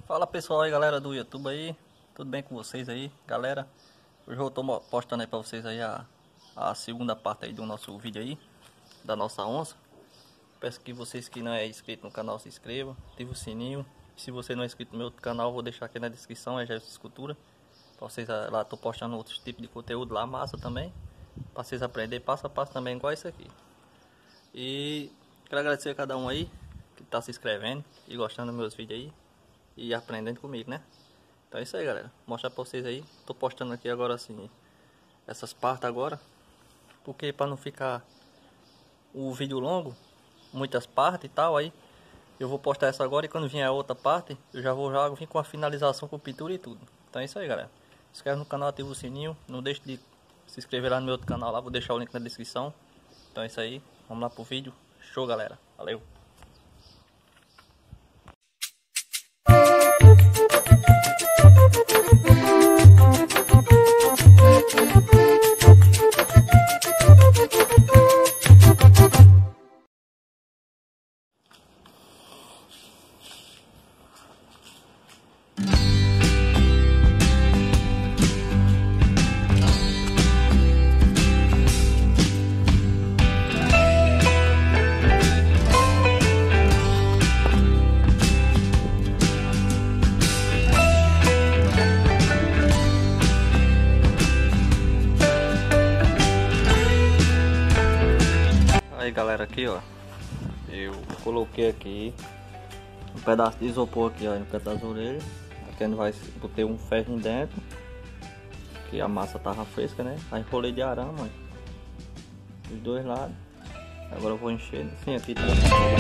Fala pessoal aí, galera do YouTube aí, tudo bem com vocês aí, galera? Hoje eu tô postando aí pra vocês aí a segunda parte aí do nosso vídeo aí, da nossa onça. Peço que vocês que não é inscrito no canal se inscrevam, ative o sininho. Se você não é inscrito no meu outro canal, vou deixar aqui na descrição, é Gerson Escultura. Pra vocês lá, tô postando outros tipos de conteúdo lá, massa também, pra vocês aprenderem passo a passo também, igual isso aqui. E quero agradecer a cada um aí que tá se inscrevendo e gostando dos meus vídeos aí e aprendendo comigo, né? Então é isso aí, galera. Vou mostrar pra vocês aí. Tô postando aqui agora assim essas partes agora, porque para não ficar o vídeo longo, muitas partes e tal, aí eu vou postar essa agora e quando vier a outra parte, eu já vim com a finalização com pintura e tudo. Então é isso aí, galera. Se inscreve no canal, ativa o sininho, não deixe de se inscrever lá no meu outro canal lá, vou deixar o link na descrição. Então é isso aí. Vamos lá pro vídeo. Show, galera. Valeu. Aí galera, aqui ó, eu coloquei aqui um pedaço de isopor aqui ó, no canto das orelhas. Aqui a gente vai botar um ferro dentro, que a massa tava fresca, né? Aí enrolei de arame ó, dos dois lados. Agora eu vou encher assim aqui também.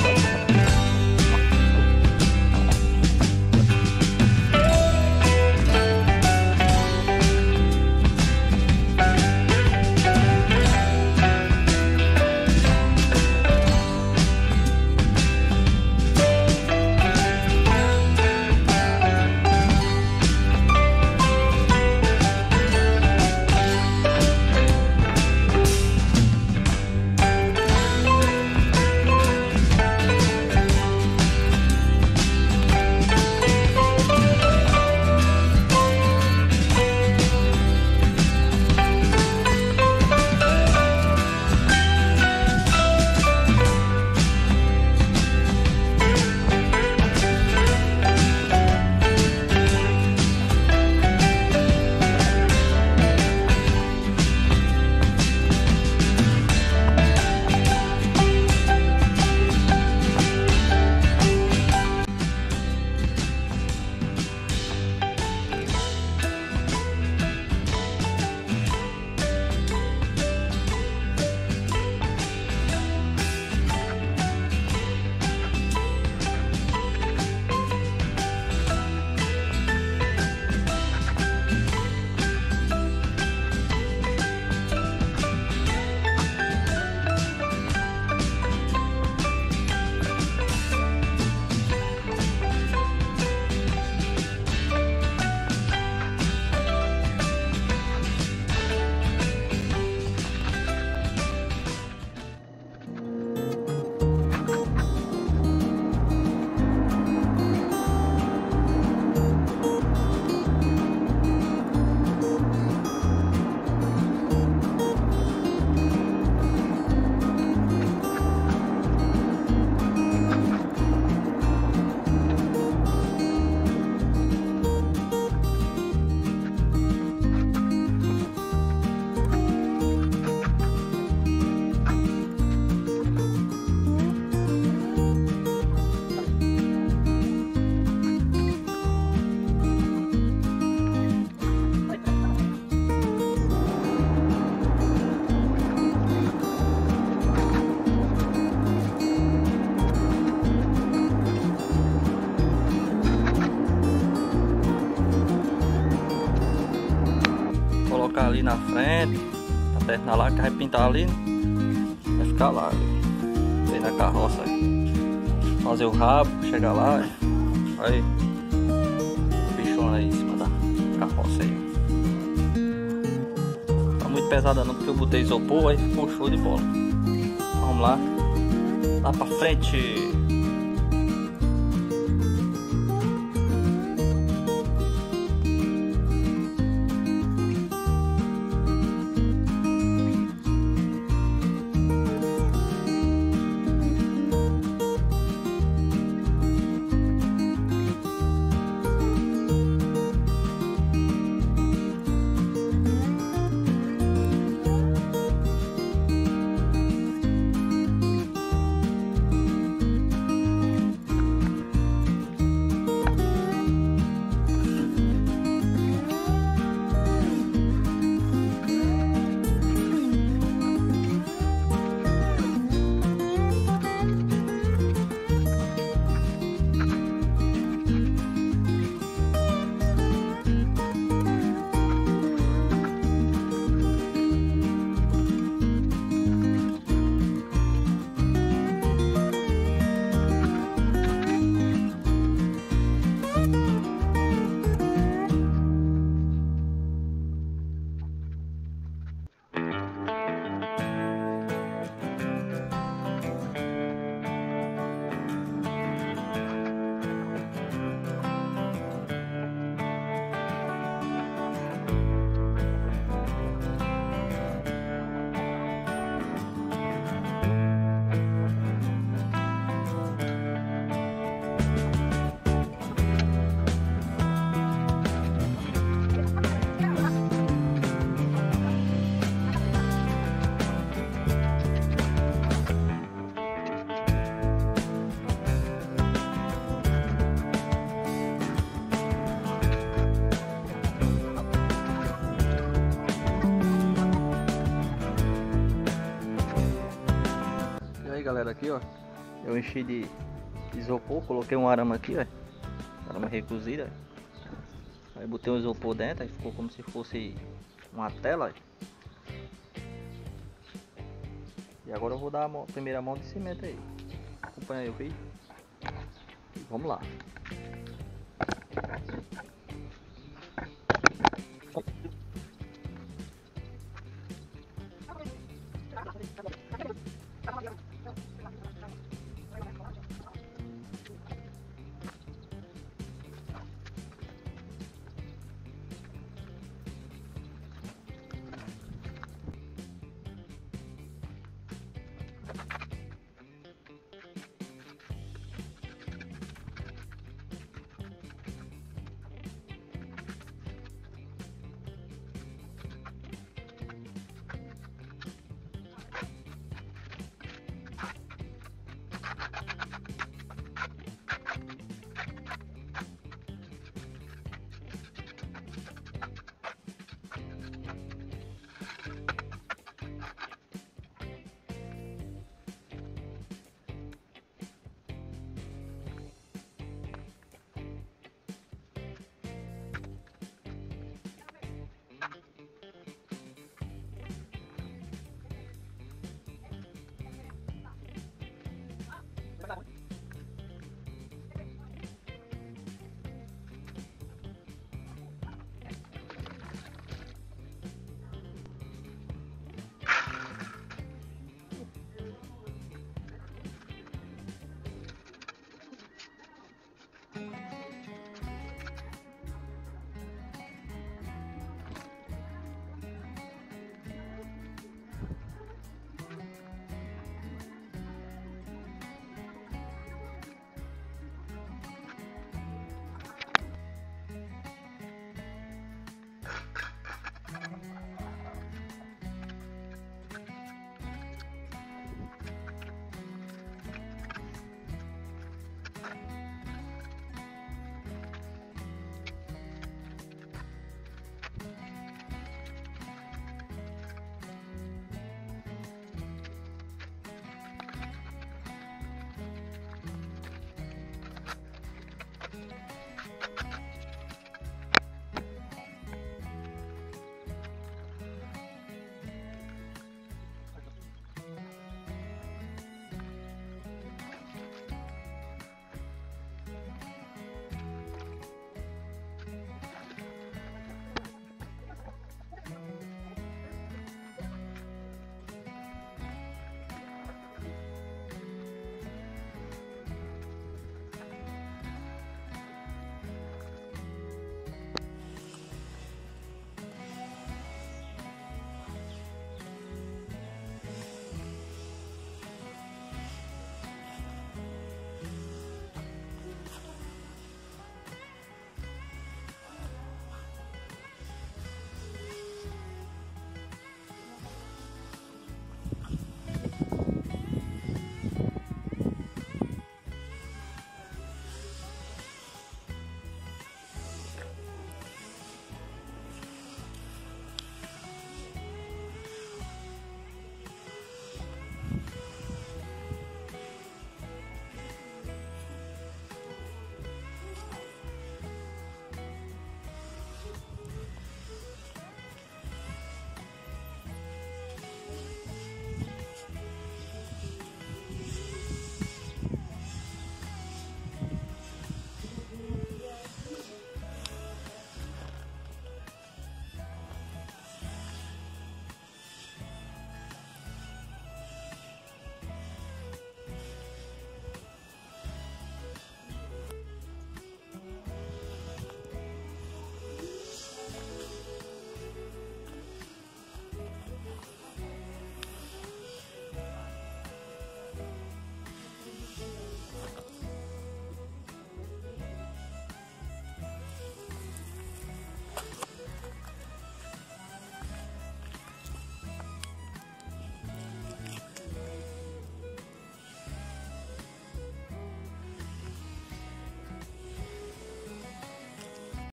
Colocar ali na frente, pra terminar lá, que vai pintar ali, vai ficar lá, vem na carroça aí. Fazer o rabo, chegar lá, aí, o bichão aí em cima da carroça aí. Tá muito pesada não, porque eu botei isopor, aí ficou show de bola. Vamos lá, lá pra frente. galera, aqui, ó. Eu enchi de isopor, coloquei um arame aqui, ó. Arame recozida. Aí botei um isopor dentro, aí ficou como se fosse uma tela. E agora eu vou dar a primeira mão de cimento aí. Acompanha aí o vídeo. E vamos lá.